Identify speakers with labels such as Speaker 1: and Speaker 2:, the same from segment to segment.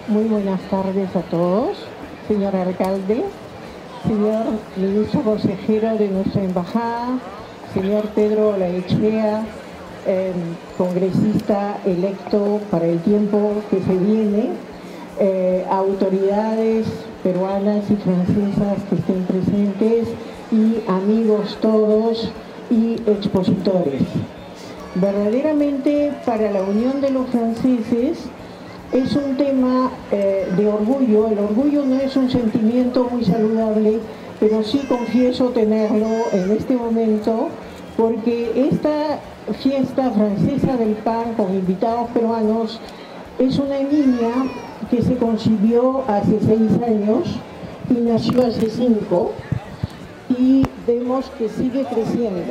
Speaker 1: Muy buenas tardes a todos, señor alcalde, señor ministro consejero de nuestra embajada, señor Pedro Olaechea, congresista electo para el tiempo que se viene, autoridades peruanas y francesas que estén presentes y amigos todos y expositores. Verdaderamente para la Unión de los Franceses es un tema de orgullo. El orgullo no es un sentimiento muy saludable, pero sí confieso tenerlo en este momento, porque esta fiesta francesa del pan con invitados peruanos es una niña que se concibió hace 6 años y nació hace 5, y vemos que sigue creciendo.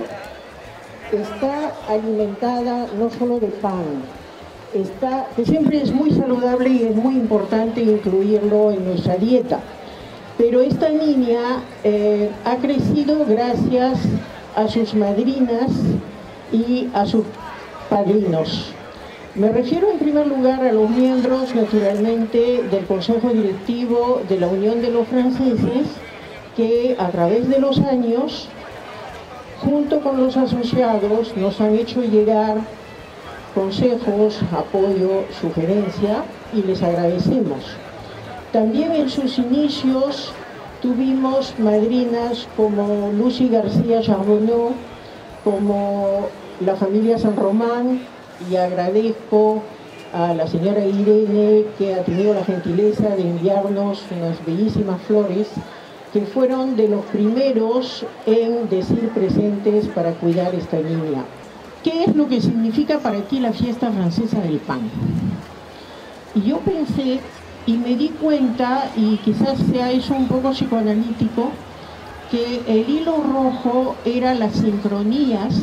Speaker 1: Está alimentada no solo de pan, que siempre es muy saludable y es muy importante incluirlo en nuestra dieta. Pero esta niña ha crecido gracias a sus madrinas y a sus padrinos. Me refiero en primer lugar a los miembros, naturalmente, del Consejo Directivo de la Unión de los Franceses, que a través de los años, junto con los asociados, nos han hecho llegar consejos, apoyo, sugerencia, y les agradecemos. También en sus inicios tuvimos madrinas como Lucy García Charbonneau, como la familia San Román, y agradezco a la señora Irene, que ha tenido la gentileza de enviarnos unas bellísimas flores, que fueron de los primeros en decir presentes para cuidar esta niña. ¿Qué es lo que significa para ti la fiesta francesa del pan? Y yo pensé y me di cuenta, y quizás sea eso un poco psicoanalítico, que el hilo rojo era las sincronías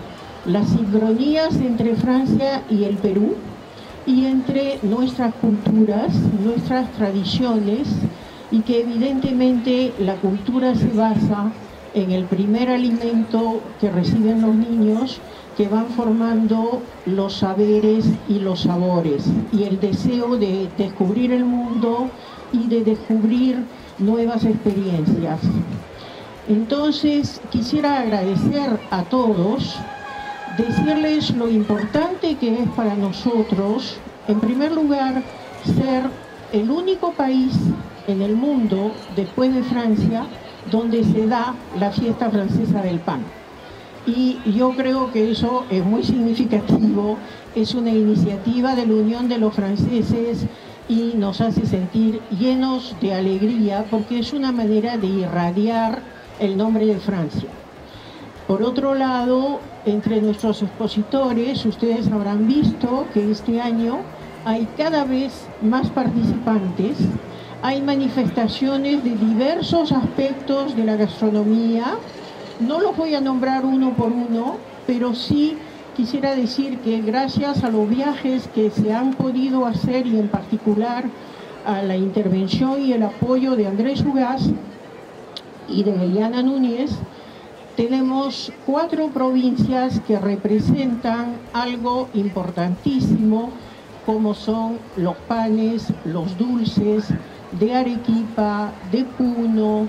Speaker 1: entre Francia y el Perú, y entre nuestras culturas, nuestras tradiciones, y que evidentemente la cultura se basa en el primer alimento que reciben los niños, que van formando los saberes y los sabores, y el deseo de descubrir el mundo y de descubrir nuevas experiencias. Entonces, quisiera agradecer a todos, decirles lo importante que es para nosotros, en primer lugar, ser el único país en el mundo, después de Francia, donde se da la fiesta francesa del pan. Y yo creo que eso es muy significativo, es una iniciativa de la Unión de los Franceses y nos hace sentir llenos de alegría, porque es una manera de irradiar el nombre de Francia. Por otro lado, entre nuestros expositores, ustedes habrán visto que este año hay cada vez más participantes, hay manifestaciones de diversos aspectos de la gastronomía. No los voy a nombrar uno por uno, pero sí quisiera decir que gracias a los viajes que se han podido hacer, y en particular a la intervención y el apoyo de Andrés Ugaz y de Eliana Núñez, tenemos 4 provincias que representan algo importantísimo, como son los panes, los dulces de Arequipa, de Puno,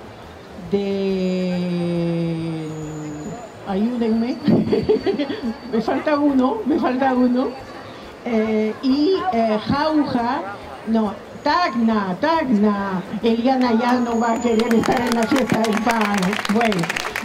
Speaker 1: ayúdenme, me falta uno, Jauja, no, Tacna, Eliana ya no va a querer estar en la fiesta del pan, bueno,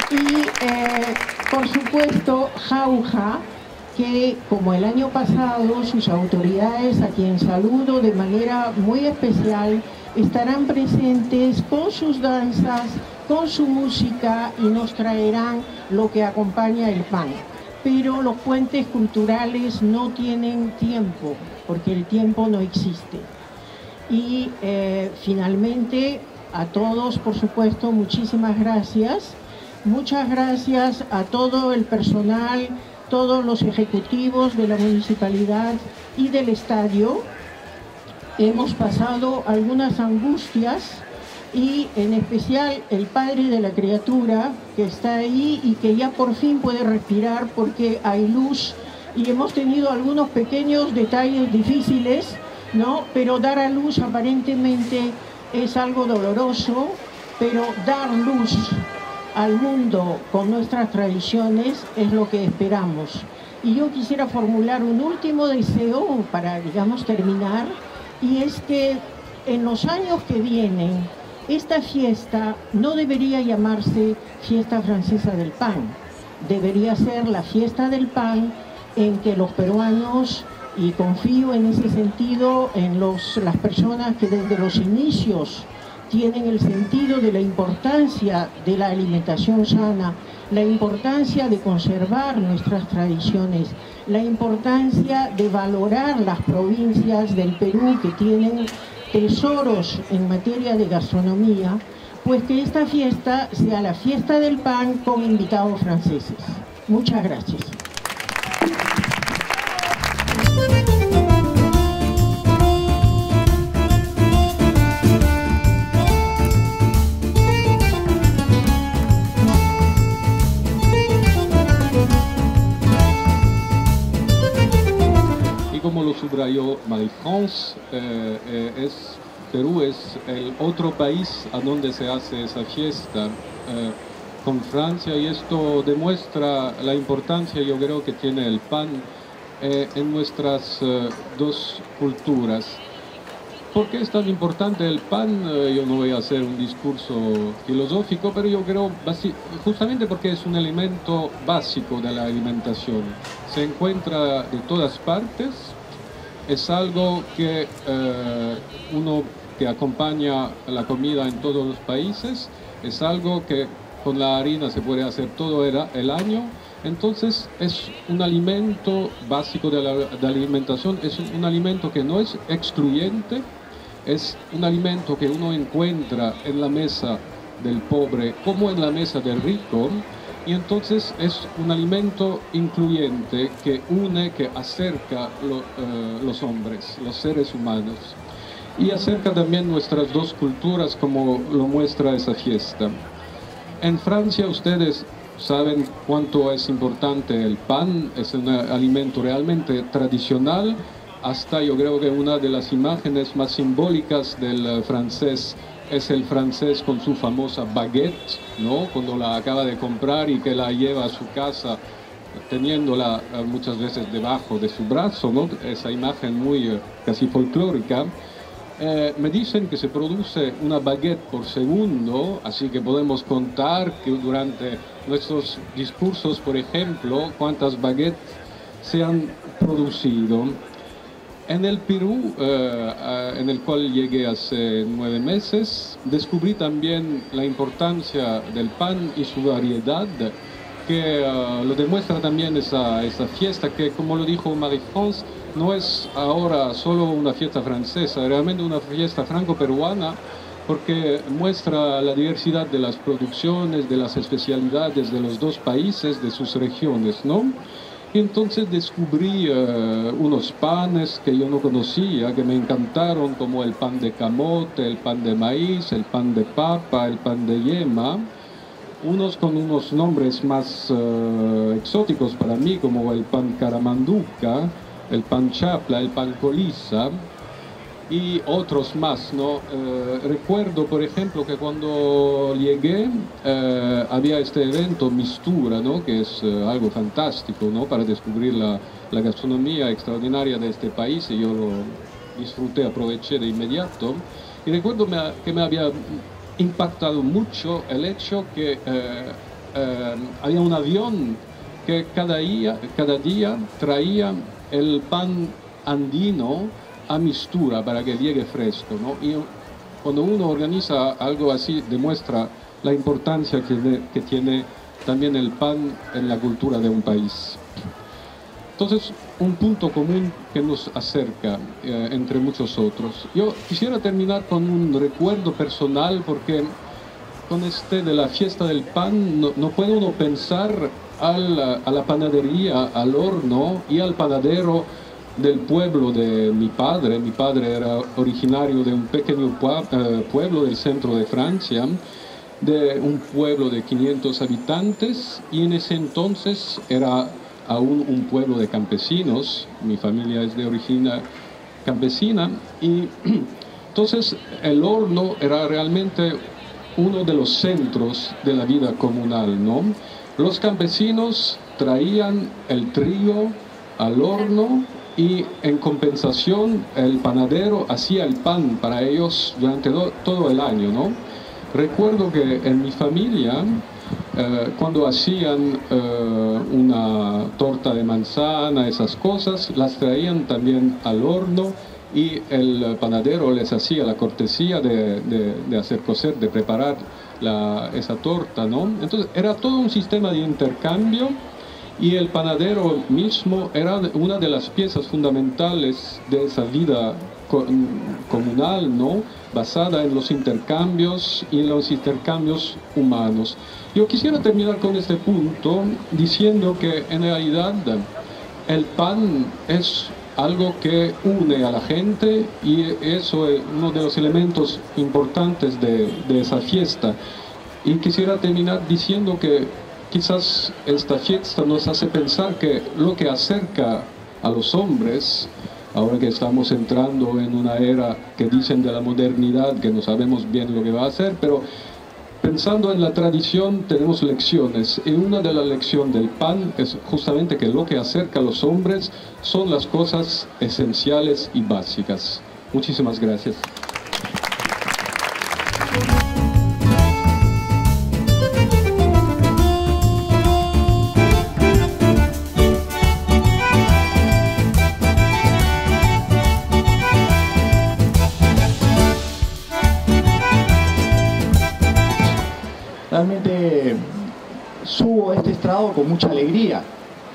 Speaker 1: y por supuesto Jauja, que como el año pasado sus autoridades, a quien saludo de manera muy especial, estarán presentes con sus danzas, con su música, y nos traerán lo que acompaña el pan. Pero los puentes culturales no tienen tiempo, porque el tiempo no existe. Y finalmente, a todos, por supuesto, muchísimas gracias. Muchas gracias a todo el personal, todos los ejecutivos de la municipalidad y del estadio. Hemos pasado algunas angustias, y en especial el padre de la criatura, que está ahí y que ya por fin puede respirar porque hay luz, y hemos tenido algunos pequeños detalles difíciles, ¿no? Pero dar a luz aparentemente es algo doloroso, pero dar luz al mundo con nuestras tradiciones es lo que esperamos. Y yo quisiera formular un último deseo para, digamos, terminar, y es que en los años que vienen, esta fiesta no debería llamarse Fiesta Francesa del Pan, debería ser la Fiesta del Pan, en que los peruanos, y confío en ese sentido en las personas que desde los inicios tienen el sentido de la importancia de la alimentación sana, la importancia de conservar nuestras tradiciones, la importancia de valorar las provincias del Perú que tienen tesoros en materia de gastronomía, pues que esta fiesta sea la Fiesta del Pan con invitados franceses. Muchas gracias.
Speaker 2: Como lo subrayó Marie-France, Perú es el otro país a donde se hace esa fiesta con Francia, y esto demuestra la importancia, yo creo, que tiene el pan en nuestras dos culturas. ¿Por qué es tan importante el pan? Yo no voy a hacer un discurso filosófico, pero yo creo justamente porque es un elemento básico de la alimentación. Se encuentra de todas partes, es algo que uno que acompaña la comida en todos los países, es algo que con la harina se puede hacer todo el año. Entonces es un alimento básico de la alimentación, es un alimento que no es excluyente, es un alimento que uno encuentra en la mesa del pobre como en la mesa del rico, y entonces es un alimento incluyente que une, que acerca los hombres, los seres humanos, y acerca también nuestras dos culturas, como lo muestra esa fiesta. En Francia ustedes saben cuánto es importante el pan, es un alimento realmente tradicional. Hasta yo creo que una de las imágenes más simbólicas del francés es el francés con su famosa baguette, ¿no? Cuando la acaba de comprar y que la lleva a su casa teniéndola muchas veces debajo de su brazo, ¿no? Esa imagen muy casi folclórica. Me dicen que se produce una baguette por segundo, así que podemos contar que durante nuestros discursos, por ejemplo, cuántas baguettes se han producido. En el Perú, en el cual llegué hace 9 meses, descubrí también la importancia del pan y su variedad, que lo demuestra también esa fiesta, que, como lo dijo Marie-France, no es ahora solo una fiesta francesa, realmente una fiesta franco-peruana, porque muestra la diversidad de las producciones, de las especialidades de los dos países, de sus regiones, ¿no? Y entonces descubrí unos panes que yo no conocía, que me encantaron, como el pan de camote, el pan de maíz, el pan de papa, el pan de yema, unos con unos nombres más exóticos para mí, como el pan caramanduca, el pan chapla, el pan coliza, y otros más, ¿no? Recuerdo, por ejemplo, que cuando llegué había este evento Mistura, ¿no? Que es algo fantástico, ¿no? Para descubrir la gastronomía extraordinaria de este país, y yo lo disfruté, aproveché de inmediato. Y recuerdo que me había impactado mucho el hecho que había un avión que cada día traía el pan andino a Mistura para que llegue fresco, ¿no? Y cuando uno organiza algo así, demuestra la importancia que tiene también el pan en la cultura de un país. Entonces, un punto común que nos acerca entre muchos otros. Yo quisiera terminar con un recuerdo personal, porque con de la fiesta del pan no puede uno pensar a la panadería, al horno y al panadero del pueblo de mi padre. Mi padre era originario de un pequeño pueblo del centro de Francia, de un pueblo de 500 habitantes, y en ese entonces era aún un pueblo de campesinos. Mi familia es de origen campesina, y entonces el horno era realmente uno de los centros de la vida comunal, ¿no? Los campesinos traían el trigo al horno y en compensación el panadero hacía el pan para ellos durante todo el año, ¿no? Recuerdo que en mi familia, cuando hacían una torta de manzana, esas cosas, las traían también al horno y el panadero les hacía la cortesía de hacer cocer, de preparar esa torta, ¿no? Entonces era todo un sistema de intercambio, y el panadero mismo era una de las piezas fundamentales de esa vida comunal, ¿no? Basada en los intercambios y en los intercambios humanos. Yo quisiera terminar con este punto diciendo que en realidad el pan es algo que une a la gente, y eso es uno de los elementos importantes de esa fiesta. Y quisiera terminar diciendo que quizás esta fiesta nos hace pensar que lo que acerca a los hombres, ahora que estamos entrando en una era que dicen de la modernidad, que no sabemos bien lo que va a hacer, pero pensando en la tradición tenemos lecciones, y una de las lecciones del pan es justamente que lo que acerca a los hombres son las cosas esenciales y básicas. Muchísimas gracias.
Speaker 3: Realmente subo a este estrado con mucha alegría,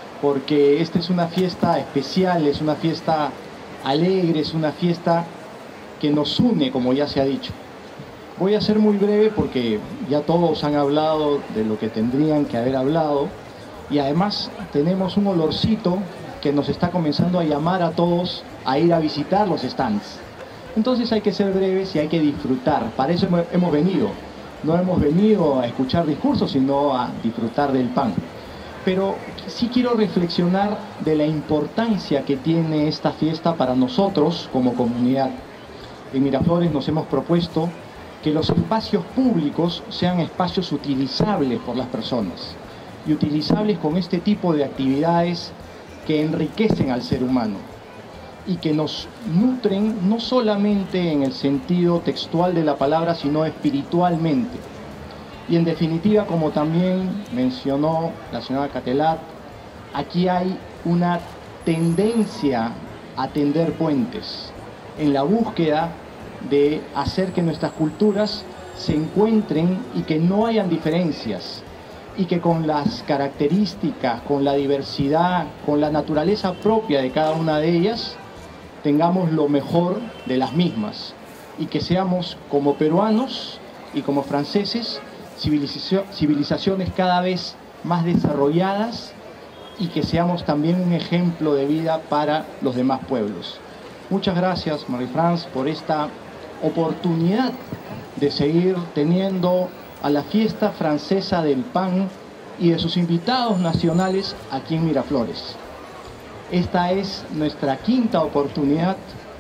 Speaker 3: porque esta es una fiesta especial, es una fiesta alegre, es una fiesta que nos une, como ya se ha dicho. Voy a ser muy breve porque ya todos han hablado de lo que tendrían que haber hablado, y además tenemos un olorcito que nos está comenzando a llamar a todos a ir a visitar los stands. Entonces hay que ser breves y hay que disfrutar. Para eso hemos venido. No hemos venido a escuchar discursos, sino a disfrutar del pan. Pero sí quiero reflexionar de la importancia que tiene esta fiesta para nosotros como comunidad. En Miraflores nos hemos propuesto que los espacios públicos sean espacios utilizables por las personas, y utilizables con este tipo de actividades que enriquecen al ser humano y que nos nutren no solamente en el sentido textual de la palabra, sino espiritualmente. Y en definitiva, como también mencionó la señora Catelat, aquí hay una tendencia a tender puentes en la búsqueda de hacer que nuestras culturas se encuentren y que no hayan diferencias, y que con las características, con la diversidad, con la naturaleza propia de cada una de ellas, tengamos lo mejor de las mismas, y que seamos como peruanos y como franceses civilizaciones cada vez más desarrolladas, y que seamos también un ejemplo de vida para los demás pueblos. Muchas gracias, Marie-France, por esta oportunidad de seguir teniendo a la fiesta francesa del pan y de sus invitados nacionales aquí en Miraflores. Esta es nuestra quinta oportunidad,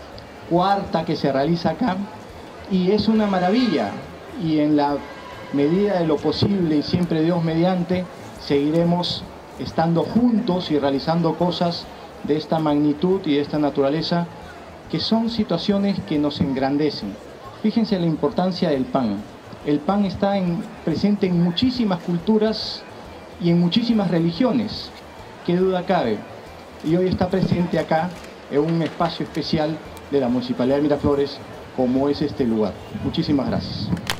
Speaker 3: cuarta que se realiza acá, y es una maravilla, y en la medida de lo posible y siempre Dios mediante, seguiremos estando juntos y realizando cosas de esta magnitud y de esta naturaleza, que son situaciones que nos engrandecen. Fíjense la importancia del pan. El pan está presente en muchísimas culturas y en muchísimas religiones, qué duda cabe. Y hoy está presente acá en un espacio especial de la Municipalidad de Miraflores, como es este lugar. Muchísimas gracias.